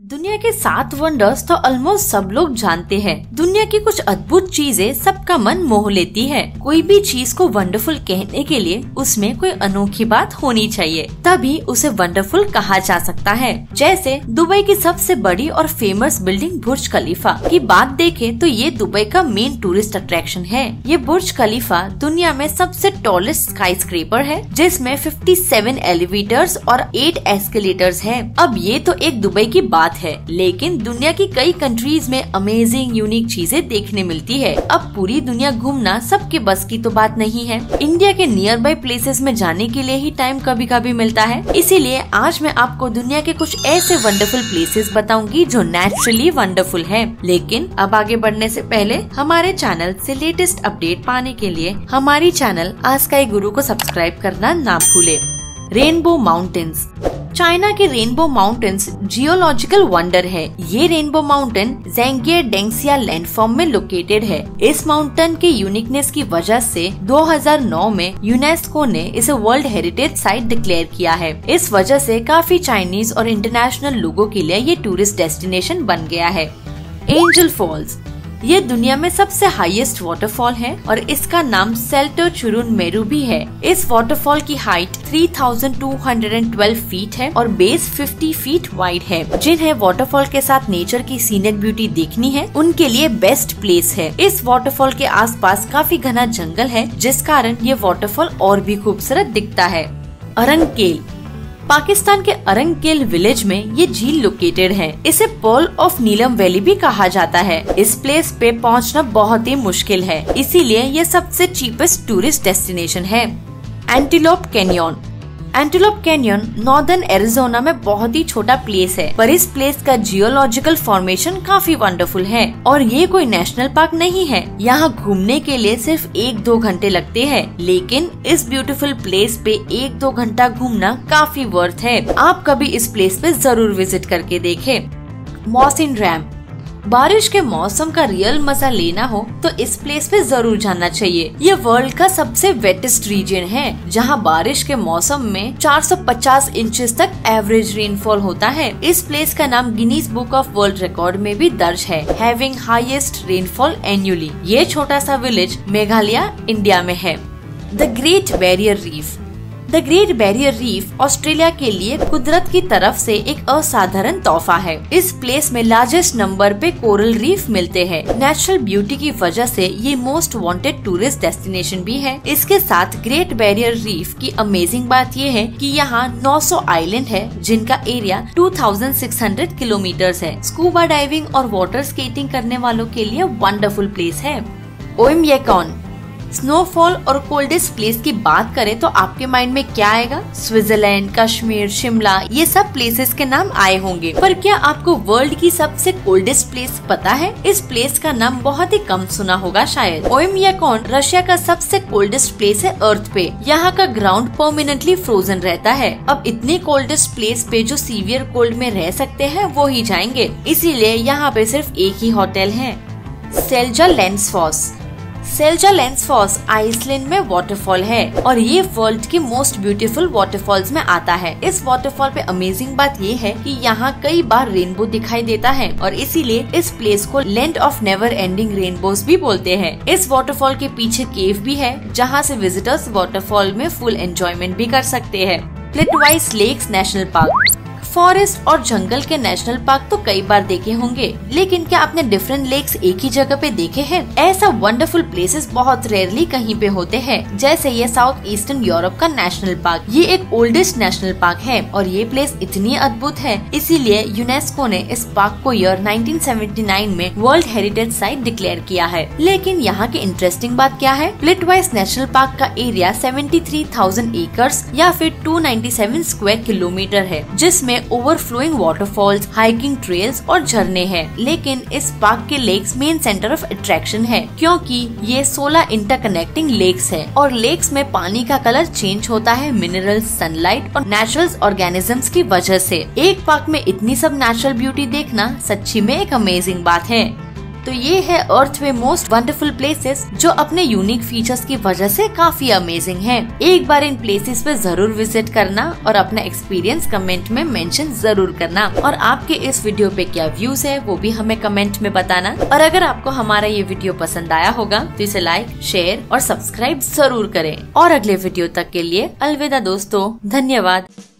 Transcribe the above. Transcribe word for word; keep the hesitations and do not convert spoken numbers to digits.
दुनिया के सात वंडर्स तो ऑलमोस्ट सब लोग जानते हैं। दुनिया की कुछ अद्भुत चीजें सबका मन मोह लेती है। कोई भी चीज को वंडरफुल कहने के लिए उसमें कोई अनोखी बात होनी चाहिए, तभी उसे वंडरफुल कहा जा सकता है। जैसे दुबई की सबसे बड़ी और फेमस बिल्डिंग बुर्ज खलीफा की बात देखें तो ये दुबई का मेन टूरिस्ट अट्रैक्शन है। ये बुर्ज खलीफा दुनिया में सबसे टॉलेस्ट स्काईस्क्रेपर है, जिसमें सत्तावन एलिवेटर्स और आठ एस्केलेटर्स हैं। अब ये तो एक दुबई की बात है, लेकिन दुनिया की कई कंट्रीज में अमेजिंग यूनिक चीजें देखने मिलती है। अब पूरी दुनिया घूमना सबके बस की तो बात नहीं है। इंडिया के नियर बाय प्लेसेस में जाने के लिए ही टाइम कभी कभी मिलता है। इसीलिए आज मैं आपको दुनिया के कुछ ऐसे वंडरफुल प्लेसेस बताऊंगी जो नेचुरली वंडरफुल है। लेकिन अब आगे बढ़ने से पहले हमारे चैनल से लेटेस्ट अपडेट पाने के लिए हमारी चैनल आस्काई गुरु को सब्सक्राइब करना ना भूले। Rainbow mountains. चाइना के रेनबो माउंटेन्स जियोलॉजिकल वंडर है। ये rainbow mountain Zhangye Danxia landform में लोकेटेड है। इस माउंटेन के यूनिकनेस की वजह से दो हज़ार नौ में यूनेस्को ने इसे वर्ल्ड हेरिटेज साइट डिक्लेयर किया है। इस वजह से काफी चाइनीज और इंटरनेशनल लोगों के लिए ये टूरिस्ट डेस्टिनेशन बन गया है। Angel Falls. ये दुनिया में सबसे हाईएस्ट वाटरफॉल है और इसका नाम सेल्टो चुरुन मेरू भी है। इस वाटरफॉल की हाइट तीन हज़ार दो सौ बारह फीट है और बेस पचास फीट वाइड है। जिन्हें वाटरफॉल के साथ नेचर की सीनिक ब्यूटी देखनी है, उनके लिए बेस्ट प्लेस है। इस वाटरफॉल के आसपास काफी घना जंगल है, जिस कारण ये वाटरफॉल और भी खूबसूरत दिखता है। अरंगकेल। पाकिस्तान के अरंगकेल विलेज में ये झील लोकेटेड है। इसे पर्ल ऑफ नीलम वैली भी कहा जाता है। इस प्लेस पे पहुंचना बहुत ही मुश्किल है, इसीलिए ये सबसे चीपेस्ट टूरिस्ट डेस्टिनेशन है। Antelope Canyon. Antelope Canyon northern Arizona में बहुत ही छोटा प्लेस है, पर इस प्लेस का जियोलॉजिकल फॉर्मेशन काफी वंडरफुल है और ये कोई नेशनल पार्क नहीं है। यहाँ घूमने के लिए सिर्फ एक दो घंटे लगते हैं, लेकिन इस ब्यूटीफुल प्लेस पे एक दो घंटा घूमना काफी वर्थ है। आप कभी इस प्लेस पे जरूर विजिट करके देखें। मॉसिन रैम। बारिश के मौसम का रियल मजा लेना हो तो इस प्लेस पे जरूर जाना चाहिए। ये वर्ल्ड का सबसे वेटेस्ट रीजन है, जहाँ बारिश के मौसम में चार सौ पचास इंचेस तक एवरेज रेनफॉल होता है। इस प्लेस का नाम Guinness book of world record में भी दर्ज है, हैविंग हाईएस्ट रेनफॉल एन्युअली। ये छोटा सा विलेज मेघालय इंडिया में है। The great barrier reef. The great barrier reef Australia के लिए कुदरत की तरफ से एक असाधारण तोहफा है। इस प्लेस में लार्जेस्ट नंबर पे कोरल रीफ मिलते हैं। नेचुरल ब्यूटी की वजह से ये मोस्ट वांटेड टूरिस्ट डेस्टिनेशन भी है। इसके साथ ग्रेट बैरियर रीफ की अमेजिंग बात ये है कि यहाँ नौ सौ आइलैंड है, जिनका एरिया दो हज़ार छह सौ किलोमीटर्स है। स्कूबा डाइविंग और वाटर स्केटिंग करने वालों के लिए वंडरफुल प्लेस है। ओयमयाकोन। स्नोफॉल और कोल्डेस्ट प्लेस की बात करें तो आपके माइंड में क्या आएगा? स्विट्जरलैंड, कश्मीर, शिमला, ये सब प्लेसेस के नाम आए होंगे, पर क्या आपको वर्ल्ड की सबसे कोल्डेस्ट प्लेस पता है? इस प्लेस का नाम बहुत ही कम सुना होगा शायद। ओयमयाकोन रशिया का सबसे कोल्डेस्ट प्लेस है अर्थ पे। यहाँ का ग्राउंड परमानेंटली फ्रोजन रहता है। अब इतनी कोल्डेस्ट प्लेस पे जो सीवियर कोल्ड में रह सकते हैं वो ही जाएंगे, इसीलिए यहाँ पे सिर्फ एक ही होटल है। सेल्जा लेंसफॉस। सेल्जा लेंसफॉस आइसलैंड में वाटरफॉल है और ये वर्ल्ड के मोस्ट ब्यूटीफुल वाटरफॉल्स में आता है। इस वाटरफॉल पे अमेजिंग बात ये है कि यहाँ कई बार रेनबो दिखाई देता है और इसीलिए इस प्लेस को land of never ending rainbows भी बोलते हैं। इस वाटरफॉल के पीछे केव भी है, जहाँ से विजिटर्स वाटरफॉल में फुल एंजॉयमेंट भी कर सकते हैं। Plitvice lakes national park. Forest और जंगल के नेशनल पार्क तो कई बार देखे होंगे, लेकिन क्या आपने डिफरेंट लेक्स एक ही जगह पे देखे हैं? ऐसा वंडरफुल प्लेसेस बहुत रेयरली कहीं पे होते हैं। जैसे ये साउथ ईस्टर्न यूरोप का नेशनल पार्क। ये एक ओल्डेस्ट नेशनल पार्क है और ये प्लेस इतनी अद्भुत है, इसीलिए यूनेस्को ने इस पार्क को ईयर नाइनटीन सेवेंटी नाइन में वर्ल्ड हेरिटेज साइट डिक्लेयर किया है। लेकिन यहाँ की इंटरेस्टिंग बात क्या है? प्लेटवाइस नेशनल पार्क का एरिया तिहत्तर हज़ार एकर्स या फिर दो सौ सत्तानवे स्क्वायर किलोमीटर है, जिसमें ओवरफ्लोइंग वाटरफॉल्स, हाइकिंग ट्रेल्स और झरने हैं। लेकिन इस पार्क के lakes main centre of attraction है, क्योंकि ये सोलह इंटरकनेक्टिंग लेक्स है और लेक्स में पानी का कलर चेंज होता है मिनरल्स, सनलाइट और नेचुरल ऑर्गेनिजम्स की वजह से। एक पार्क में इतनी सब नेचुरल ब्यूटी देखना सच्ची में एक अमेजिंग बात है। तो ये है अर्थ में मोस्ट वंडरफुल प्लेसेस जो अपने यूनिक फीचर्स की वजह से काफी अमेजिंग हैं। एक बार इन प्लेसेस पे जरूर विजिट करना और अपना एक्सपीरियंस कमेंट में मेंशन जरूर करना। और आपके इस वीडियो पे क्या व्यूज है वो भी हमें कमेंट में बताना। और अगर आपको हमारा ये वीडियो पसंद आया होगा तो इसे लाइक, शेयर और सब्सक्राइब जरूर करें। और अगले वीडियो तक के लिए अलविदा दोस्तों, धन्यवाद।